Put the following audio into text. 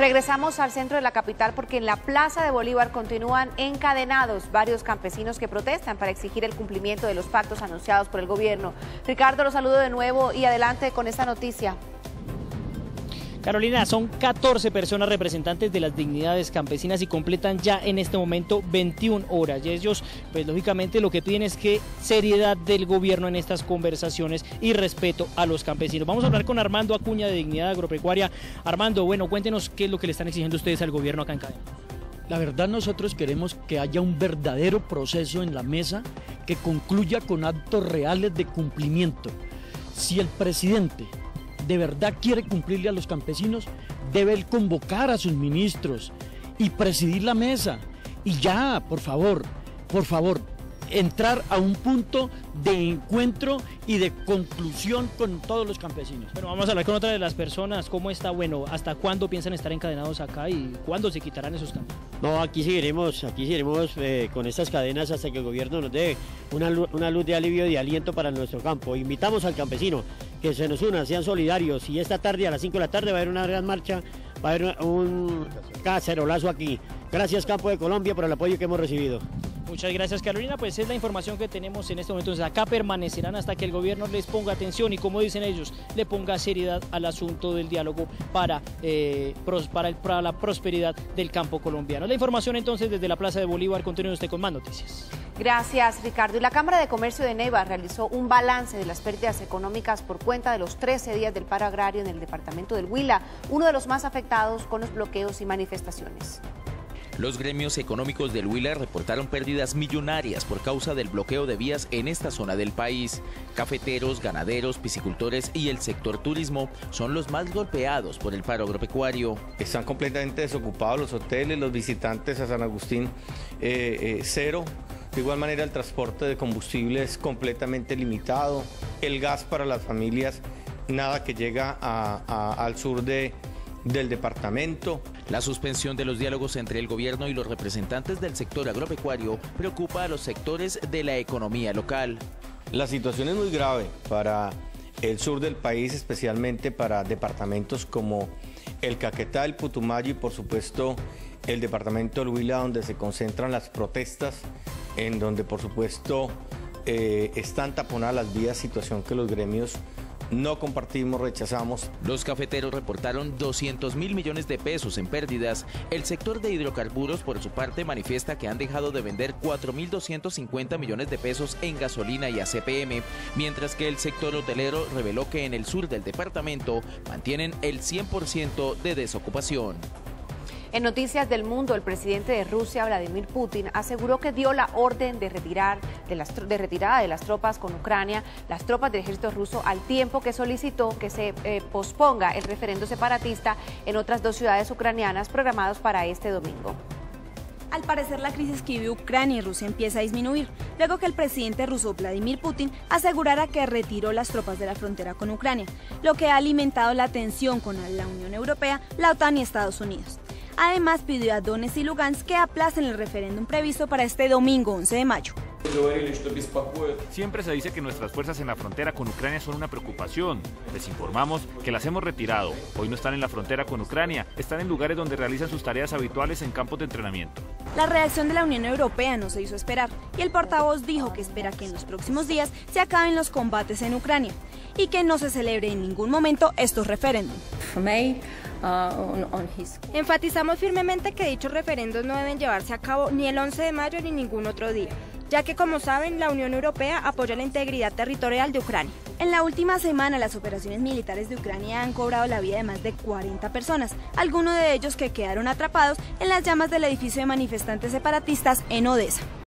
Regresamos al centro de la capital porque en la Plaza de Bolívar continúan encadenados varios campesinos que protestan para exigir el cumplimiento de los pactos anunciados por el gobierno. Ricardo, los saludo de nuevo y adelante con esta noticia. Carolina, son 14 personas representantes de las dignidades campesinas y completan ya en este momento 21 horas. Y ellos, pues lógicamente lo que piden es que seriedad del gobierno en estas conversaciones y respeto a los campesinos. Vamos a hablar con Armando Acuña de Dignidad Agropecuaria. Armando, bueno, cuéntenos qué es lo que le están exigiendo ustedes al gobierno acá en Cadena. La verdad, nosotros queremos que haya un verdadero proceso en la mesa que concluya con actos reales de cumplimiento. Si el presidente de verdad quiere cumplirle a los campesinos, debe él convocar a sus ministros y presidir la mesa y ya, por favor, entrar a un punto de encuentro y de conclusión con todos los campesinos. Bueno, vamos a hablar con otra de las personas. ¿Cómo está? Bueno, ¿hasta cuándo piensan estar encadenados acá y cuándo se quitarán esos campos? No, aquí seguiremos con estas cadenas hasta que el gobierno nos dé una luz de alivio y de aliento para nuestro campo. Invitamos al campesino que se nos unan, sean solidarios, y esta tarde a las 5 de la tarde va a haber una gran marcha, va a haber un cacerolazo aquí. Gracias, Campo de Colombia, por el apoyo que hemos recibido. Muchas gracias, Carolina. Pues es la información que tenemos en este momento. Entonces, acá permanecerán hasta que el gobierno les ponga atención y, como dicen ellos, le ponga seriedad al asunto del diálogo para la prosperidad del campo colombiano. La información entonces desde la Plaza de Bolívar. Continúe usted con más noticias. Gracias, Ricardo. Y la Cámara de Comercio de Neiva realizó un balance de las pérdidas económicas por cuenta de los 13 días del paro agrario en el departamento del Huila, uno de los más afectados con los bloqueos y manifestaciones. Los gremios económicos del Huila reportaron pérdidas millonarias por causa del bloqueo de vías en esta zona del país. Cafeteros, ganaderos, piscicultores y el sector turismo son los más golpeados por el paro agropecuario. Están completamente desocupados los hoteles, los visitantes a San Agustín, cero. De igual manera, el transporte de combustible es completamente limitado. El gas para las familias, nada que llega al sur del departamento. La suspensión de los diálogos entre el gobierno y los representantes del sector agropecuario preocupa a los sectores de la economía local. La situación es muy grave para el sur del país, especialmente para departamentos como el Caquetá, el Putumayo y por supuesto el departamento del Huila, donde se concentran las protestas, en donde por supuesto están taponadas las vías, situación que los gremios no compartimos, rechazamos. Los cafeteros reportaron 200.000 millones de pesos en pérdidas. El sector de hidrocarburos, por su parte, manifiesta que han dejado de vender 4.250 millones de pesos en gasolina y ACPM, mientras que el sector hotelero reveló que en el sur del departamento mantienen el 100% de desocupación. En Noticias del Mundo, el presidente de Rusia, Vladimir Putin, aseguró que dio la orden de retirada de las tropas con Ucrania, las tropas del ejército ruso, al tiempo que solicitó que se posponga el referendo separatista en otras 2 ciudades ucranianas programados para este domingo. Al parecer, la crisis que vive Ucrania y Rusia empieza a disminuir, luego que el presidente ruso Vladimir Putin asegurara que retiró las tropas de la frontera con Ucrania, lo que ha alimentado la tensión con la Unión Europea, la OTAN y Estados Unidos. Además, pidió a Donetsk y Lugansk que aplacen el referéndum previsto para este domingo 11 de mayo. Siempre se dice que nuestras fuerzas en la frontera con Ucrania son una preocupación. Les informamos que las hemos retirado. Hoy no están en la frontera con Ucrania, están en lugares donde realizan sus tareas habituales en campos de entrenamiento. La reacción de la Unión Europea no se hizo esperar y el portavoz dijo que espera que en los próximos días se acaben los combates en Ucrania y que no se celebre en ningún momento estos referéndums. Enfatizamos firmemente que dichos referendos no deben llevarse a cabo ni el 11 de mayo ni ningún otro día, ya que, como saben, la Unión Europea apoya la integridad territorial de Ucrania. En la última semana, las operaciones militares de Ucrania han cobrado la vida de más de 40 personas, algunos de ellos que quedaron atrapados en las llamas del edificio de manifestantes separatistas en Odessa.